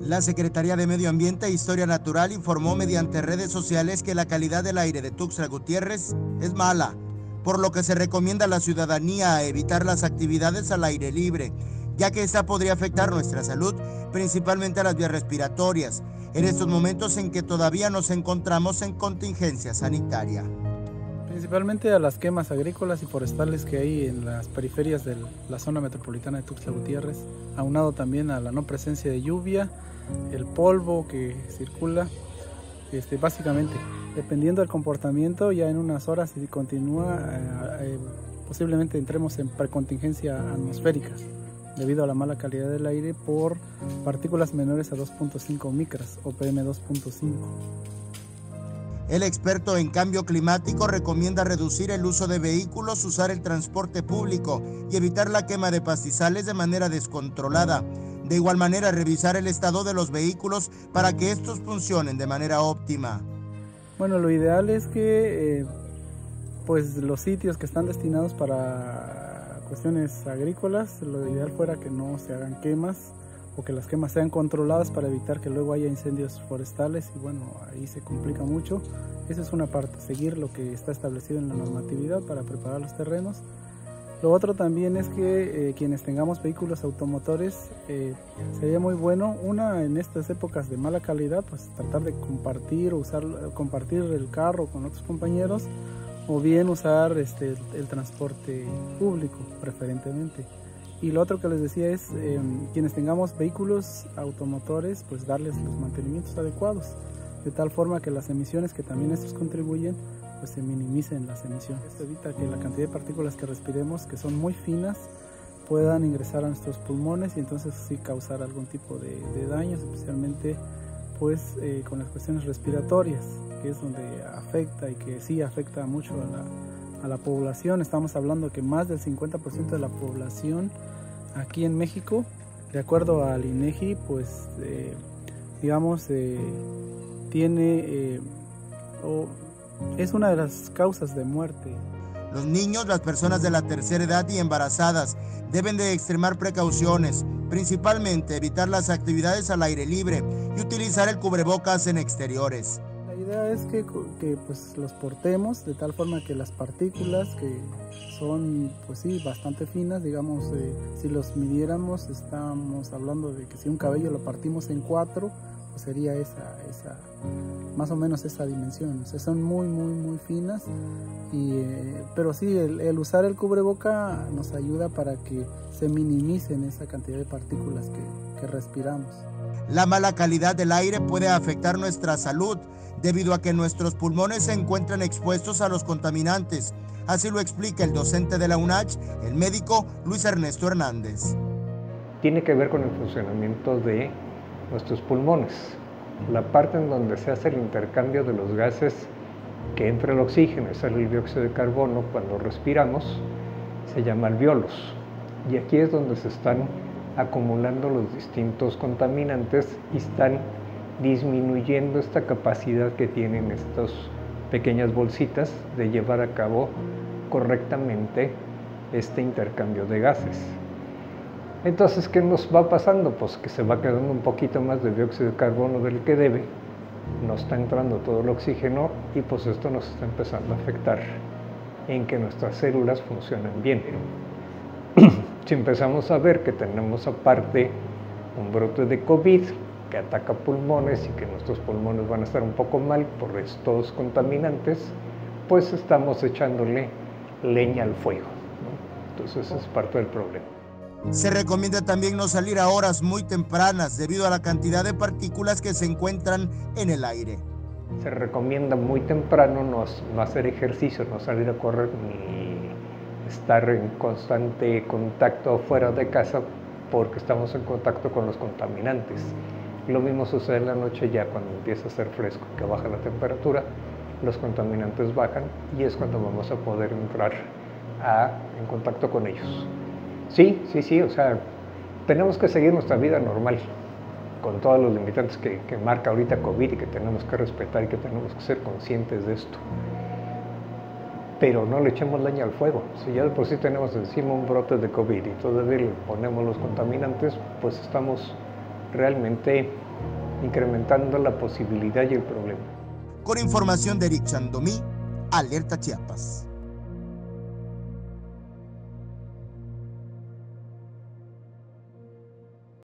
La Secretaría de Medio Ambiente e Historia Natural informó mediante redes sociales que la calidad del aire de Tuxtla Gutiérrez es mala, por lo que se recomienda a la ciudadanía a evitar las actividades al aire libre, ya que esta podría afectar nuestra salud, principalmente a las vías respiratorias, en estos momentos en que todavía nos encontramos en contingencia sanitaria. Principalmente a las quemas agrícolas y forestales que hay en las periferias de la zona metropolitana de Tuxtla Gutiérrez, aunado también a la no presencia de lluvia, el polvo que circula, básicamente, dependiendo del comportamiento, ya en unas horas si continúa, posiblemente entremos en precontingencia atmosféricas, debido a la mala calidad del aire por partículas menores a 2.5 micras o PM2.5. El experto en cambio climático recomienda reducir el uso de vehículos, usar el transporte público y evitar la quema de pastizales de manera descontrolada. De igual manera, revisar el estado de los vehículos para que estos funcionen de manera óptima. Bueno, lo ideal es que pues los sitios que están destinados para cuestiones agrícolas, lo ideal fuera que no se hagan quemas o que las quemas sean controladas para evitar que luego haya incendios forestales y bueno, ahí se complica mucho. Esa es una parte, seguir lo que está establecido en la normatividad para preparar los terrenos. Lo otro también es que quienes tengamos vehículos automotores, sería muy bueno, en estas épocas de mala calidad, pues tratar de compartir el carro con otros compañeros o bien usar el transporte público preferentemente. Y lo otro que les decía es, quienes tengamos vehículos automotores, pues darles los mantenimientos adecuados, de tal forma que las emisiones que también estos contribuyen, pues se minimicen las emisiones. Esto evita que la cantidad de partículas que respiremos, que son muy finas, puedan ingresar a nuestros pulmones y entonces sí causar algún tipo de daños, especialmente pues con las cuestiones respiratorias, que es donde afecta y que sí afecta mucho a la población. Estamos hablando que más del 50% de la población aquí en México, de acuerdo al INEGI, pues es una de las causas de muerte. Los niños, las personas de la tercera edad y embarazadas deben de extremar precauciones, principalmente evitar las actividades al aire libre y utilizar el cubrebocas en exteriores. La idea es que pues los portemos de tal forma que las partículas, que son pues sí bastante finas, digamos, si los midiéramos, estamos hablando de que si un cabello lo partimos en 4, pues sería más o menos esa dimensión. O sea, son muy finas, pero sí, el usar el cubreboca nos ayuda para que se minimicen esa cantidad de partículas que respiramos. La mala calidad del aire puede afectar nuestra salud, debido a que nuestros pulmones se encuentran expuestos a los contaminantes. Así lo explica el docente de la UNACH, el médico Luis Ernesto Hernández. Tiene que ver con el funcionamiento de nuestros pulmones, la parte en donde se hace el intercambio de los gases que entra el oxígeno y sale el dióxido de carbono cuando respiramos, se llama alvéolos. Y aquí es donde se están acumulando los distintos contaminantes y están disminuyendo esta capacidad que tienen estas pequeñas bolsitas de llevar a cabo correctamente este intercambio de gases. Entonces, ¿qué nos va pasando? Pues que se va quedando un poquito más de dióxido de carbono del que debe, no está entrando todo el oxígeno y pues esto nos está empezando a afectar en que nuestras células funcionan bien. Si empezamos a ver que tenemos aparte un brote de COVID que ataca pulmones y que nuestros pulmones van a estar un poco mal por estos contaminantes, pues estamos echándole leña al fuego, ¿no? Entonces es parte del problema. Se recomienda también no salir a horas muy tempranas debido a la cantidad de partículas que se encuentran en el aire. Se recomienda muy temprano no hacer ejercicio, no salir a correr ni estar en constante contacto fuera de casa porque estamos en contacto con los contaminantes. Lo mismo sucede en la noche ya cuando empieza a ser fresco, que baja la temperatura, los contaminantes bajan y es cuando vamos a poder entrar en contacto con ellos. Sí, o sea, tenemos que seguir nuestra vida normal, con todos los limitantes que marca ahorita COVID y que tenemos que respetar y que tenemos que ser conscientes de esto. Pero no le echemos leña al fuego. Si ya de por sí tenemos encima un brote de COVID y todavía le ponemos los contaminantes, pues estamos realmente incrementando la posibilidad y el problema. Con información de Eric Chandomí, Alerta Chiapas.